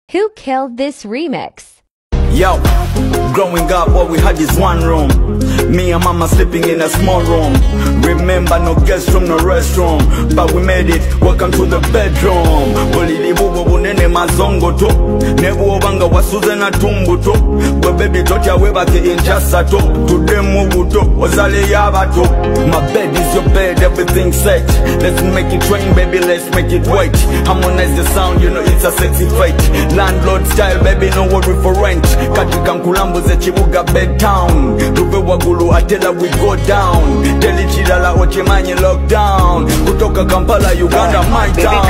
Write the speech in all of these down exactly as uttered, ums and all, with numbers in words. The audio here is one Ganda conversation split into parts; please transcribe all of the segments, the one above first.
Who killed this remix? Yo, growing up all we had is one room. Me and mama sleeping in a small room. Remember no guests from the restroom, but we made it, welcome to the bedroom. Bulili bubu bunene mazongo to nebu obanga wasuze na tumbu to we baby totya webake injasa to today mubu to ozale yaba to. My bed is your bed, everything set. Let's make it rain baby, let's make it wait. Harmonize the sound, you know it's a sexy fate. Landlord style baby, no worry for rent. Katika mkulambuze chibuga bedtown. Ruve wagulu atela we go down. Deli chidala ochemanye lockdown. Kutoka Kampala Uganda my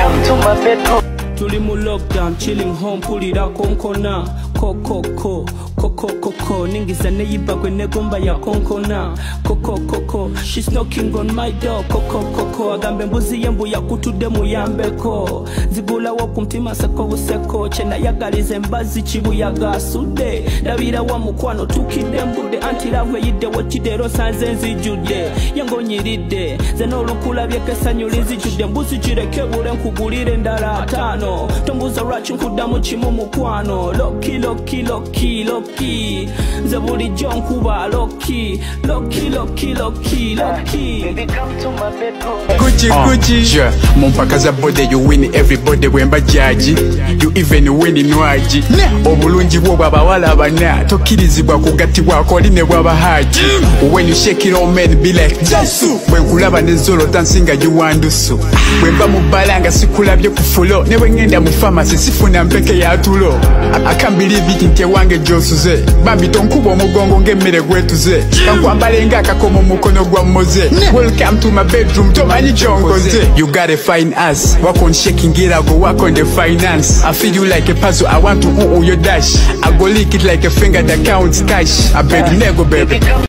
town. Tuli mu lockdown, chilling home, pulira konkona. Koko koko, koko koko. Ningiza neiba kwe negomba ya konkona. Koko koko, she's knocking on my door. Koko koko, agambe mbuzi yembu ya kutude muyambeko. Zibula wakumtima seko useko. Chena yagalize mbazi chibu yaga sude. Davira wa mukwano tukide mbude. Antilawe yide wachidero sanzenzi jude. Yango nyiride, zeno lukula vyeke nyulizi jude. Mbuzi jireke ure nkugulire ndara atano. Tumbuza rachi nkudamu chimu mukwano. Loki loki loki loki Zabuli John Kuba loki Loki loki loki loki Baby come to my bedroom. Gucci uh, Gucci yeah. Mumpakaza bode you win everybody wemba jaji. You even win in waji Obulungi bwo babawala bana Tokirizibwa kugati wako line bwaba haji. When you shake it all men be like Jesu. When kulaba nezolo dansinga you wandusu. Wemba mubalanga sikulabye kufulo. Newe ngenda mu pharmacy sifuna mpeke ya tulo. I can't believe it nte wange josuze. Bambi tonkubo mugongo ngemmere gwetuze. Kankwambale ngaka komo mukono gwa moze. Welcome to my bedroom tomanyi chongoze. You got a fine ass. Work on shaking it, I go work on the finance. I feel you like a puzzle, I want to ooh your dash. I go lick it like a finger that counts cash. I bet you never baby.